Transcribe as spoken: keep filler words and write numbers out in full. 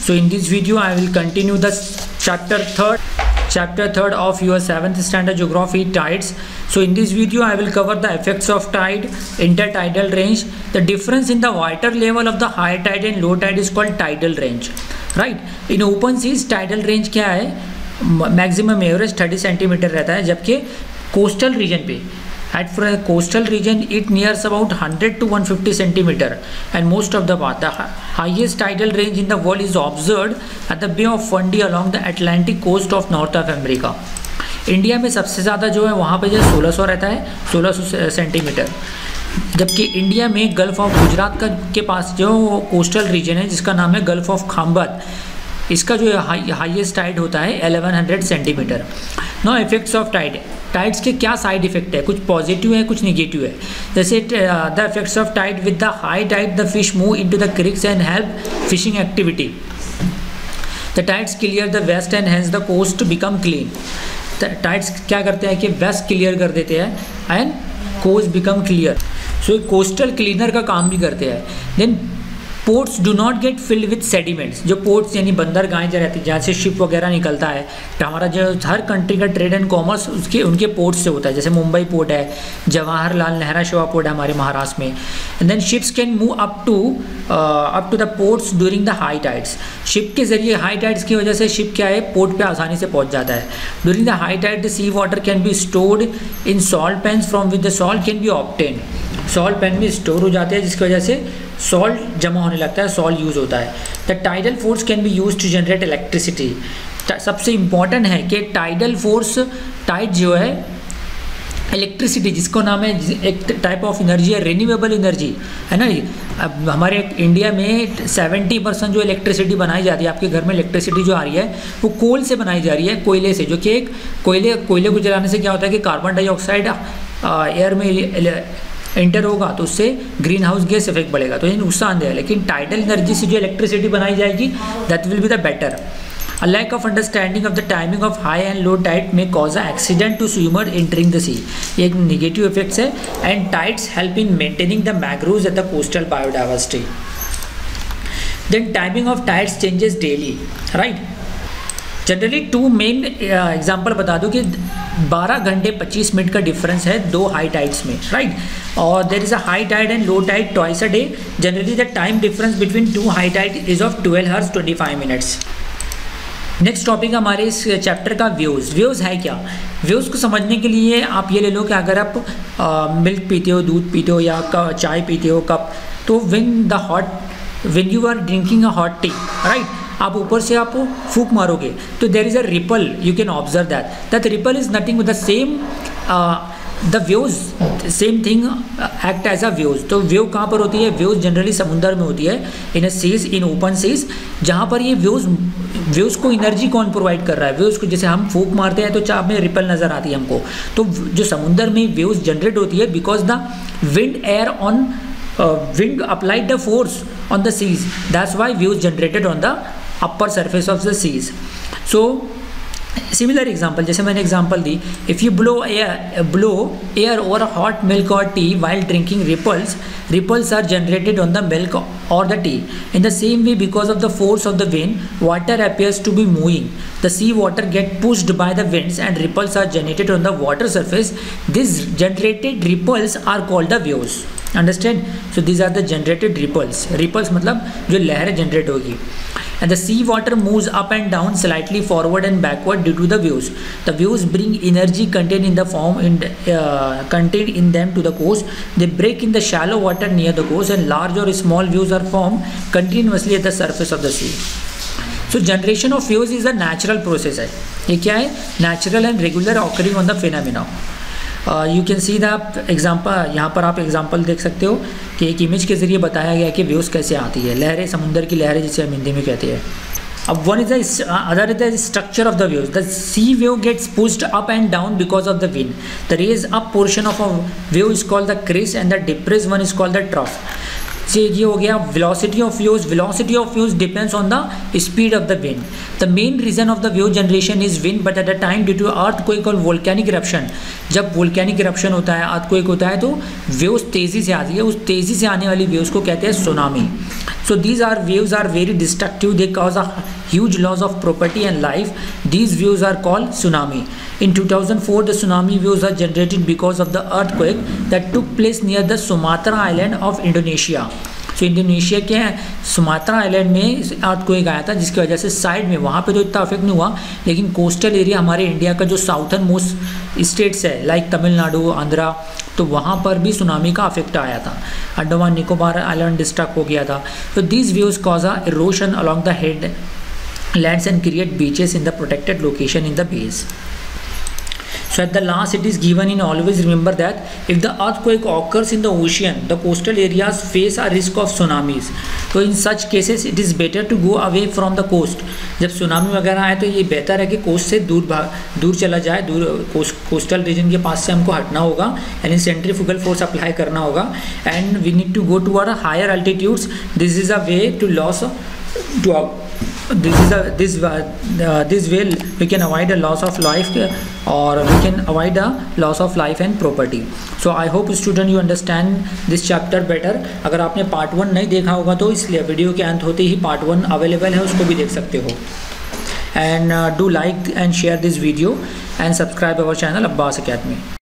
So in this video I will continue the chapter third chapter third of your seventh standard geography, tides. So in this video I will cover the effects of tide, intertidal range. The difference in the water level of the high tide and low tide is called tidal range, right? In open seas tidal range क्या है, maximum average thirty centimetre रहता है, जबकि coastal region पे at for a coastal region it nears about one hundred to one hundred fifty centimeter and most of the part. The highest tidal range in the world is observed at the Bay of Fundy along the Atlantic coast of North of America. India में सबसे ज़्यादा जो है वहाँ पे जो सोलह सौ रहता है, सोलह सौ सेंटीमीटर, जबकि इंडिया में गल्फ ऑफ गुजरात का के पास जो कोस्टल रीजन है जिसका नाम है गल्फ ऑफ खाम्बत, इसका जो हाईएस्ट टाइड होता है ग्यारह सौ centimetre. No effects of tide. Tides के क्या साइड इफेक्ट है, कुछ पॉजिटिव है कुछ निगेटिव है. जैसे the effects of tide. With the high tide the fish move into the creeks and help fishing activity. The tides clear the waste and hence the coast become clean. Tides क्या करते हैं कि waste clear कर देते हैं and coast become clear. So coastal cleaner का काम भी करते हैं. Then ports do not get filled with sediments. जो पोर्ट्स यानी बंदरगाहें जो रहती हैं जहाँ से शिप वगैरह निकलता है, तो हमारा जो हर कंट्री का ट्रेड एंड कॉमर्स उसके उनके पोर्ट से होता है. जैसे मुंबई पोर्ट है, जवाहरलाल नेहरू शिवा पोर्ट है हमारे महाराष्ट्र में. And then ships can move up to up to the ports during the high tides. Ship के जरिए हाई टाइड्स की वजह से शिप क्या है, पोर्ट पे आसानी से पहुँच जाता है. During the high tide the sea water can be stored in salt pans from with the salt can be obtain. Salt pan में स्टोर हो जाते हैं जिसकी वजह से सॉल्ट जमा होने लगता है, सॉल्ट यूज़ होता है. The tidal force can be use to generate electricity. सबसे इम्पॉर्टेंट है कि टाइडल फोर्स, टाइड जो है इलेक्ट्रिसिटी जिसको नाम है, एक टाइप ऑफ एनर्जी है, रिन्यूएबल एनर्जी है ना. अब हमारे इंडिया में सेवेंटी परसेंट जो इलेक्ट्रिसिटी बनाई जाती है, आपके घर में इलेक्ट्रिसिटी जो आ रही है वो कोल से बनाई जा रही है, कोयले से. जो कि एक कोयले कोयले को जलाने से क्या होता है कि कार्बन डाइऑक्साइड एयर में इंटर होगा तो उससे ग्रीन हाउस गैस इफेक्ट बढ़ेगा, तो ये नुकसानदेह है. लेकिन टाइडल एनर्जी से जो इलेक्ट्रिसिटी बनाई जाएगी that will be the better. A lack of understanding of the timing of high and low tide may cause an accident to swimmer entering the sea. ये एक negative effects है. And tides help in maintaining the mangroves and the coastal biodiversity. Then timing of tides changes daily, right? Generally two main example बता दूँ कि बारह घंटे पच्चीस minute का डिफरेंस है दो हाई टाइड्स में, राइट. और there is a high tide and low tide twice a day. Generally the time difference between two high tide is of twelve hours twenty five minutes. Next topic हमारे इस chapter का views. Views है क्या? Views को समझने के लिए आप ये ले लो कि अगर आप मिल्क पीते हो, दूध पीते हो या चाय पीते हो कप, तो when the hot when you are drinking a hot tea, right, आप ऊपर से आप फूक मारोगे तो there is a ripple, you can observe that. That ripple is nothing with the same the waves, same thing act as a waves. तो wave कहाँ पर होती है? व्यूज जनरली समुद्र में होती है, in a seas, in open seas, जहाँ पर ये व्यूज व्यूज़ को एनर्जी कौन प्रोवाइड कर रहा है? व्यूज़ को जैसे हम फूक मारते हैं तो चाप में रिपल नज़र आती है हमको. तो जो समुद्र में व्यूज़ जनरेट होती है because the wind air on wind applied the force on the seas, that's why waves generated on the upper surface of the seas. So similar example, जैसे मैंने example the, if you blow air blow air over a hot milk or tea while drinking, ripples ripples are generated on the milk or the tea. In the same way, because of the force of the wind, water appears to be moving. The sea water get pushed by the winds and ripples are generated on the water surface. These generated ripples are called the waves. Understand? So these are the generated ripples. Ripples मतलब जो लहरें generate होगी. And the sea water moves up and down slightly forward and backward due to the waves. The waves bring energy contained in the form in uh, contained in them to the coast. They break in the shallow water near the coast and large or small waves are formed continuously at the surface of the sea. So generation of waves is a natural process है. ये क्या है? Natural and regular occurring on the phenomena. You can see the example, यहाँ पर आप example देख सकते हो कि एक इमेज के ज़रिए बताया गया कि व्यूज़ कैसे आती है, लहरें, समुद्र की लहरें जिसे हम हिंदी में कहते हैं. अब one is the other is the structure of the waves. The sea wave gets pushed up and down because of the wind. The raised up portion of a wave is called the crest and the depressed one is called the trough. से ये हो गया velocity of waves. Velocity of waves depends on the speed of the wind. The main reason of the wave generation is wind, but at the time due to earthquake और volcanic eruption, जब volcanic eruption होता है, earthquake होता है, तो waves तेज़ी से आती है. उस तेज़ी से आने वाली waves को कहते हैं tsunami. So these are waves are very destructive. They cause a huge loss of property and life. These waves are called tsunami. In two thousand four, the tsunami waves are generated because of the earthquake that took place near the Sumatra island of Indonesia. So Indonesia के Sumatra island में अर्थक्वेक आया था, जिसकी वजह से side में वहाँ पे तो इतना अफेक्ट नहीं हुआ, लेकिन कोस्टल एरिया हमारे इंडिया का जो साउथर्न मोस्ट स्टेट्स है लाइक तमिलनाडु, आंध्रा, तो वहाँ पर भी सुनामी का अफेक्ट आया था. अंडमान निकोबार आइलैंड डिस्ट्रक्ट हो गया था. तो these waves cause a erosion along the headlands and create beaches in the protected location in the bays. So at the last, it is given in always remember that if the earthquake occurs in the ocean, the coastal areas face a risk of tsunamis. So in such cases, it is better to go away from the coast. जब tsunami वगैरह आए तो ये बेहतर है कि coast से दूर भाग दूर चला जाए, दूर कोस्टल रीजन के पास से हमको हटना होगा, यानी सेंट्रीफ्यूगल फोर्स अप्लाई करना होगा. And we need to go to our higher altitudes. This is a way to loss to this is a this uh, this way we can avoid a loss of life or we can avoid a loss of life and property. So I hope student you understand this chapter better. अगर आपने part one नहीं देखा होगा तो इसलिए video के अंत होते ही पार्ट वन अवेलेबल है, उसको भी देख सकते हो. And uh, do like and share this video and subscribe our channel Abbas Academy.